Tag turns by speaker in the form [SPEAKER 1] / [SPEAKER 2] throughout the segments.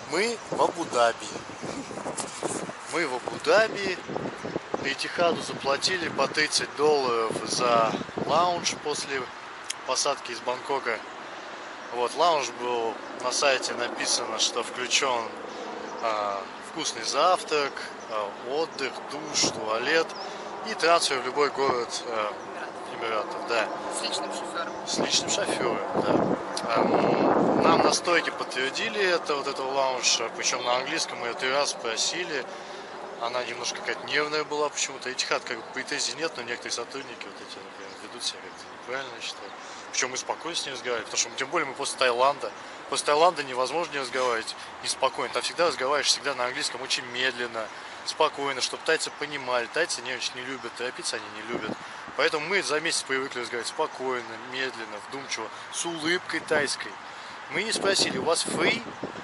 [SPEAKER 1] Мы в Абу-Даби. Мы в Абу-Даби. Этихаду заплатили по $30 за лаунж после посадки из Бангкока. Вот, лаунж был, на сайте написано, что включен вкусный завтрак, отдых, душ, туалет и трансфер в любой город Эмиратов, да.
[SPEAKER 2] С личным шофером.
[SPEAKER 1] С личным шофером, да. Нам на стойке подтвердили это, вот этого лаунжа, причем на английском мы ее 3 раза спросили. Она немножко какая-то нервная была почему-то. Этихад, как бы, претензий нет, но некоторые сотрудники вот эти, например, ведут себя как-то неправильно, я считаю. Причем мы спокойно с ней разговаривали, потому что тем более мы после Таиланда. После Таиланда невозможно не разговаривать неспокойно. Там всегда разговариваешь, всегда на английском очень медленно, спокойно, чтобы тайцы понимали. Тайцы не любят, торопиться они не любят. Поэтому мы за месяц привыкли разговаривать спокойно, медленно, вдумчиво, с улыбкой тайской. Мы не спросили, у вас free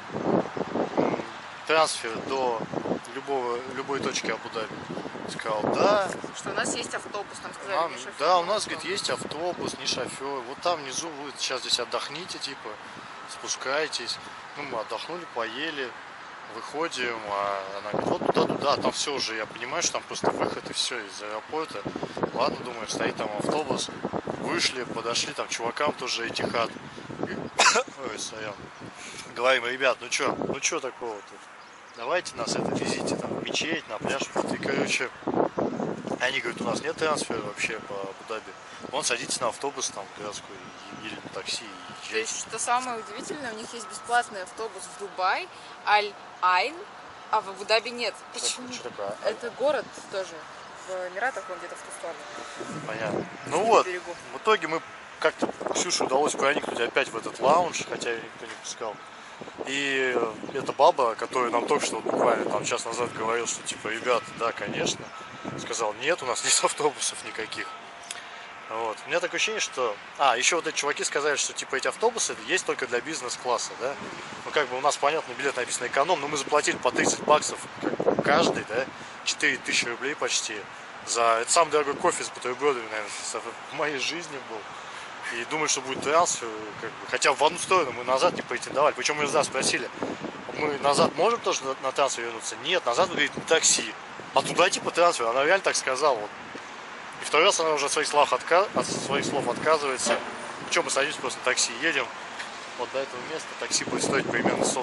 [SPEAKER 1] трансфер до любой точки Абу-Даби? Сказал, да.
[SPEAKER 2] Что у нас есть автобус, там сказали, не шофер.
[SPEAKER 1] Да, у нас, говорит, есть автобус, не шофер. Вот там внизу вы сейчас здесь отдохните, типа, спускайтесь. Ну, мы отдохнули, поели, выходим, а она говорит, вот туда, там все уже, я понимаю, что там просто выход и все из аэропорта. Ладно, думаю, стоит там автобус. Вышли, подошли, там чувакам тоже Этихад. Ой, стоял. Говорим, ребят, ну чё такого тут? Давайте нас везите там в мечеть, на пляж. И, короче, они говорят, у нас нет трансфера вообще по Абу-Даби. Вон, садитесь на автобус там городской или на такси и
[SPEAKER 2] То есть, что самое удивительное, у них есть бесплатный автобус в Дубай, Аль-Айн, а в Абу-Даби нет. Почему?
[SPEAKER 1] Что такое?
[SPEAKER 2] Это город тоже. В Эмиратах, он где-то в ту сторону.
[SPEAKER 1] Понятно. Ну вот, в итоге мы как-то Ксюше удалось проникнуть опять в этот лаунж, хотя ее никто не пускал. И эта баба, которая нам только что буквально там час назад говорила, что типа, ребята, да, конечно, сказал, нет, у нас нет автобусов никаких. Вот. У меня такое ощущение, что... еще вот эти чуваки сказали, что типа эти автобусы есть только для бизнес-класса, да? Ну как бы у нас, понятно, билет написан эконом, но мы заплатили по $30 как бы, каждый, да? 4000 рублей почти. Это самый дорогой кофе с бутербродами, наверное, в моей жизни был. И думаю, что будет трансфер, как бы. Хотя в одну сторону мы назад не претендовали. Причем мы спросили, мы назад можем тоже на трансфер вернуться? Нет, назад, мы, говорит, на такси. А туда типа трансфер, она реально так сказала. Вот. И второй раз она уже от своих слов отказывается. Что, мы садимся просто на такси, едем. Вот до этого места такси будет стоить примерно 100.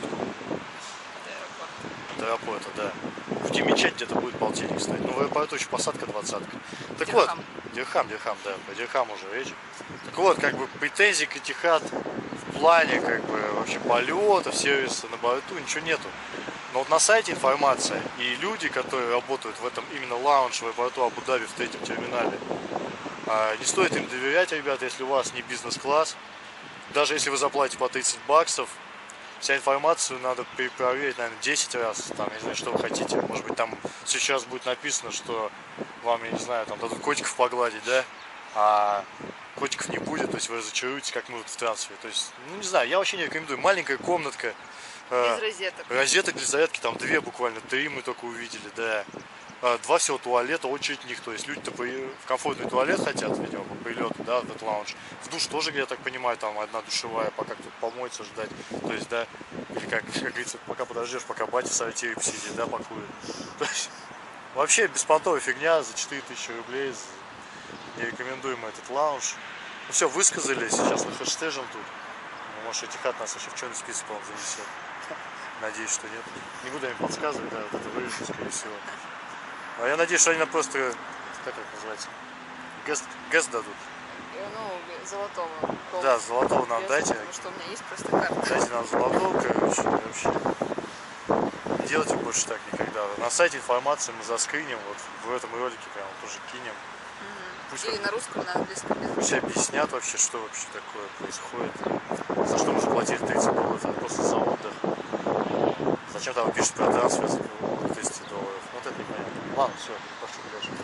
[SPEAKER 1] До аэропорта, да. В мечеть где-то будет полтинник стоить. Ну, в аэропорту еще посадка 20. Так
[SPEAKER 2] Дирхам.
[SPEAKER 1] Вот, Дирхам, да, по дирхаму уже речь. Так вот, как бы претензий к Этихад в плане, как бы, вообще полетов, сервиса на борту, ничего нету. Но вот на сайте информация, и люди, которые работают в этом именно лаунж в аэропорту Абу-Даби в 3-м терминале, не стоит им доверять, ребята, если у вас не бизнес-класс. Даже если вы заплатите по $30, вся информацию надо перепроверить, наверное, 10 раз. Там, я не знаю, что вы хотите. Может быть, там сейчас будет написано, что вам, я не знаю, там дадут котиков погладить, да? А котиков не будет, то есть вы разочаруетесь, как мы вот в трансфере. То есть, ну, не знаю, я вообще не рекомендую. Маленькая комнатка.
[SPEAKER 2] Без розеток.
[SPEAKER 1] Розеток для зарядки там 2 буквально, 3 мы только увидели, да. 2 всего туалета, очередь них, то есть люди-то в комфортный туалет хотят, видимо, по прилету, да, в этот лаунж. В душ тоже, я так понимаю, там одна душевая, пока кто-то помоется, ждать. То есть, да, или как говорится, пока подождешь, пока батя в сортире посидит, да, пакует. То есть, вообще беспонтовая фигня за 4000 рублей. Не рекомендуем этот лаунж. Ну все, высказали, сейчас мы хэштежем тут. Ну, может, Этихад нас вообще в черный список, по-моему, занесет. Надеюсь, что нет. Не буду им подсказывать, да, вот это вырежу, скорее всего. А я надеюсь, что они нам просто, как это называется, гэст дадут.
[SPEAKER 2] Ну, золотого.
[SPEAKER 1] Да, золотого нам дайте.
[SPEAKER 2] Потому что у меня есть просто карта.
[SPEAKER 1] Дайте нам золотого, короче, вообще. Не делайте больше так никогда. На сайте информацию мы заскриним, вот в этом ролике прямо тоже кинем. Пусть
[SPEAKER 2] Или на русском, на английском.
[SPEAKER 1] Пусть объяснят вообще, что вообще такое происходит. За что мы заплатили $30, это просто за отдых. Зачем там пишут про трансфер $200? Вот это непонятно. Ладно, все, пошли дальше.